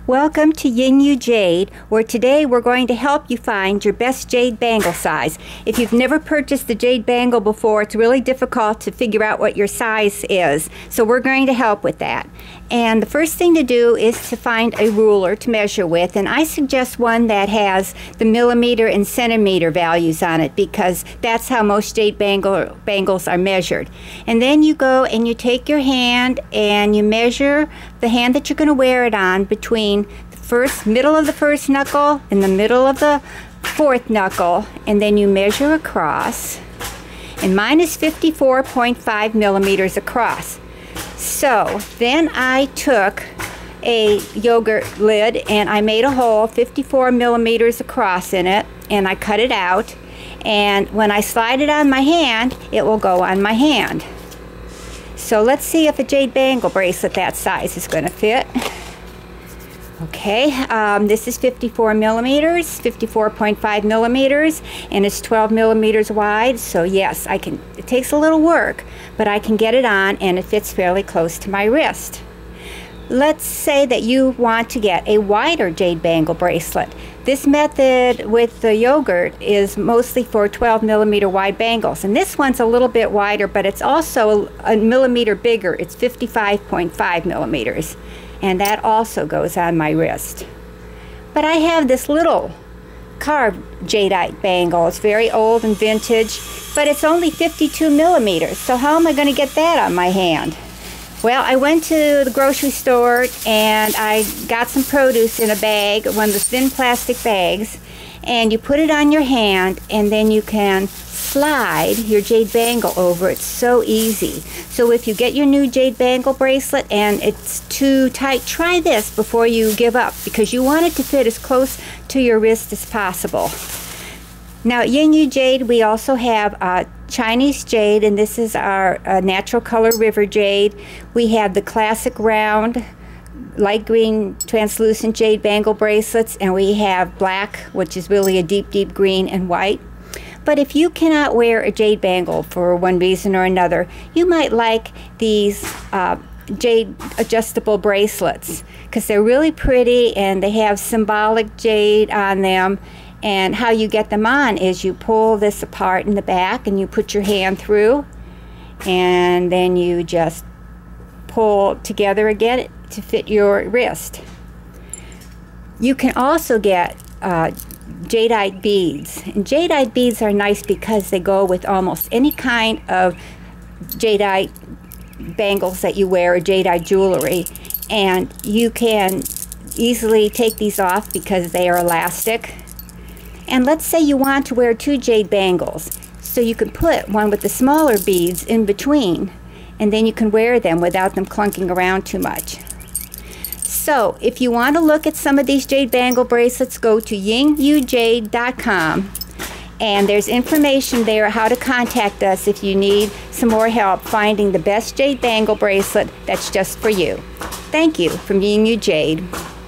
Welcome to Yingyu Jade, where today we're going to help you find your best jade bangle size. If you've never purchased a jade bangle before, it's really difficult to figure out what your size is. So we're going to help with that. And the first thing to do is to find a ruler to measure with, and I suggest one that has the millimeter and centimeter values on it because that's how most jade bangles are measured. And then you go and you take your hand and you measure the hand that you're going to wear it on between the middle of the first knuckle and the middle of the fourth knuckle, and then you measure across. And mine is 54.5 millimeters across. So then I took a yogurt lid and I made a hole 54 millimeters across in it, and I cut it out, and when I slide it on my hand, it will go on my hand. So let's see if a jade bangle bracelet that size is going to fit. Okay, this is 54 millimeters, 54.5 millimeters, and it's 12 millimeters wide. So yes, I can. It takes a little work, but I can get it on, and it fits fairly close to my wrist. Let's say that you want to get a wider jade bangle bracelet. This method with the yogurt is mostly for 12 millimeter wide bangles, and this one's a little bit wider, but it's also a millimeter bigger. It's 55.5 millimeters. And that also goes on my wrist. But I have this little carved jadeite bangle. It's very old and vintage, but it's only 52 millimeters. So how am I going to get that on my hand? Well, I went to the grocery store and I got some produce in a bag, one of the thin plastic bags, and you put it on your hand, and then you can slide your jade bangle over. It's so easy. So if you get your new jade bangle bracelet and it's too tight, try this before you give up, because you want it to fit as close to your wrist as possible. Now at Yingyu Jade, we also have Chinese jade, and this is our natural color river jade. We have the classic round light green translucent jade bangle bracelets, and we have black, which is really a deep green, and white. But if you cannot wear a jade bangle for one reason or another, you might like these jade adjustable bracelets, because they're really pretty and they have symbolic jade on them. And how you get them on is you pull this apart in the back and you put your hand through, and then you just pull together again to fit your wrist. You can also get jadeite beads, and jadeite beads are nice because they go with almost any kind of jadeite bangles that you wear, or jadeite jewelry, and you can easily take these off because they are elastic. And let's say you want to wear two jade bangles, so you can put one with the smaller beads in between, and then you can wear them without them clunking around too much. So if you want to look at some of these jade bangle bracelets, go to yingyujade.com, and there's information there how to contact us if you need some more help finding the best jade bangle bracelet that's just for you. Thank you from Yingyu Jade.